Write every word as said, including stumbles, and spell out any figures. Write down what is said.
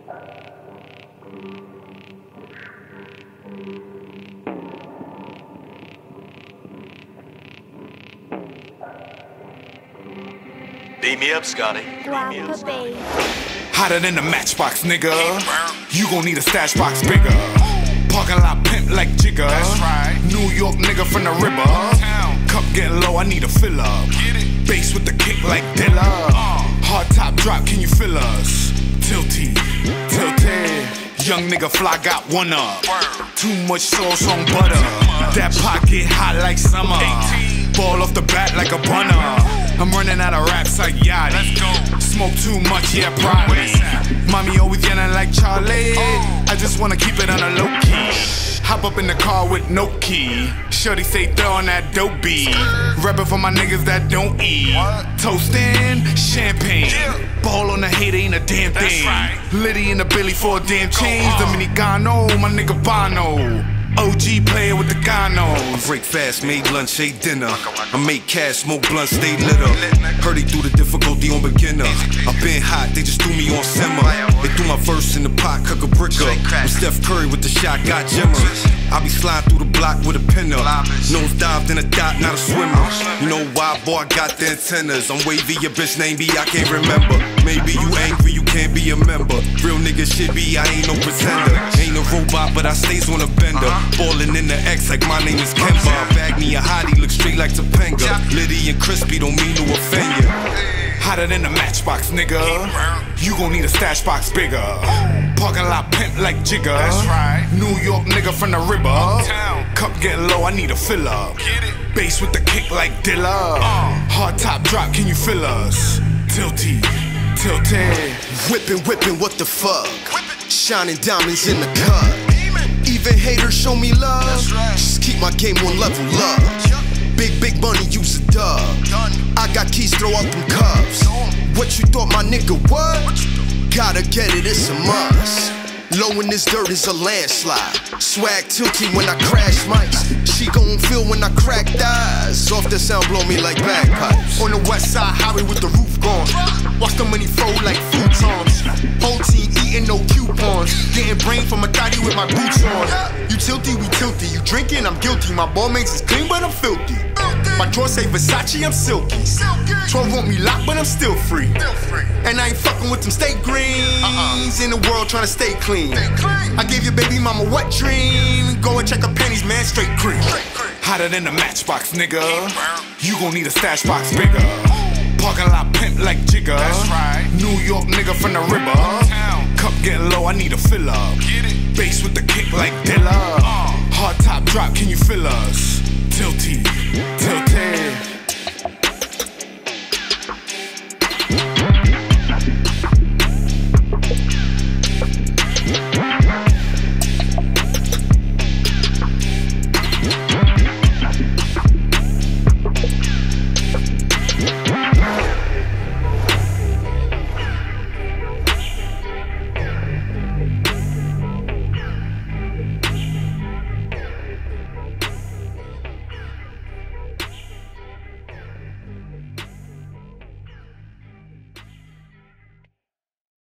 Beat me up, Scotty. Beat me up, Scotty. Hotter than the matchbox, nigga. You gon' need a stash box bigger. Parking lot pimp like Jigga. New York nigga from the river. Cup getting low, I need a fill up. Bass with the kick like Dilla. Hard top drop, can you feel us? Tilty, tilted. Young nigga fly got one up. Too much sauce on butter. That pocket hot like summer. Ball off the bat like a bunner. I'm running out of raps like Yachty. Smoke too much, yeah, probably. Mommy always yelling like Charlie. I just wanna keep it on a low key. Hop up in the car with no key. Shorty say throw on that dope beat. Reppin' for my niggas that don't eat. Toastin', champagne. Ball on the hate ain't a damn thing. Liddy in the Billy for a damn change. Dominicano, my nigga Bono. O G player with the Gano. I break fast, made lunch, ate dinner. I make cash, smoke blunt, stay lit up. Heard they threw the difficulty on beginner. I been hot, they just threw me on simmer. They threw my verse in the pot, cook a brick up. I'm Steph Curry with the shot, got Jimmer. I be sliding through the block with a pin up. Nose dived in a dot, not a swimmer. You know why, boy, I got the antennas. I'm wavy, your bitch name be, I can't remember. Maybe you angry, you can't be a member. Real nigga shit be, I ain't no pretender. Ain't a robot, but I stays on a bender. Ballin' in the X like my name is Kemba. Bag me a hottie, look straight like Topanga. Liddy and crispy, don't mean to offend ya. Hotter than the matchbox, nigga. You gon' need a stash box bigger. Parking lot pimp like Jigga. New York nigga from the river. Cup getting low, I need a fill up. Bass with the kick like Dilla. Hard top drop, can you feel us? Tilty, tilted. Whippin', whippin', what the fuck? Shining diamonds in the cut. Even haters show me love. Just keep my game on level up. Big, big money, use a dub. I got keys, throw out them cuffs. What you thought, my nigga, what? Gotta get it, it's a must. Low in this dirt is a landslide. Swag tilty when I crash mics. She gon' feel when I crack thighs. Off the sound blow me like bagpipes. On the west side highway with the roof gone. Watch the money fold like futons. Whole team eating no coupons. Getting brain from a thotty with my boots on. You tilty, we tilty. You drinking, I'm guilty. My ball mates is clean, but I'm filthy. My drawers say Versace, I'm silky. twelve want me locked, but I'm still free. And I ain't fucking with them steak greens. In the world trying to stay clean. I gave your baby mama what dream? Go and check her panties, man, straight cream. Hotter than the matchbox, nigga. You gon' need a stash box bigger. Parking lot pimp like Jigga. New York nigga from the river. Cup getting low, I need a fill up. Bass with the kick like Dilla. Hard top drop, can you feel us? Tilty.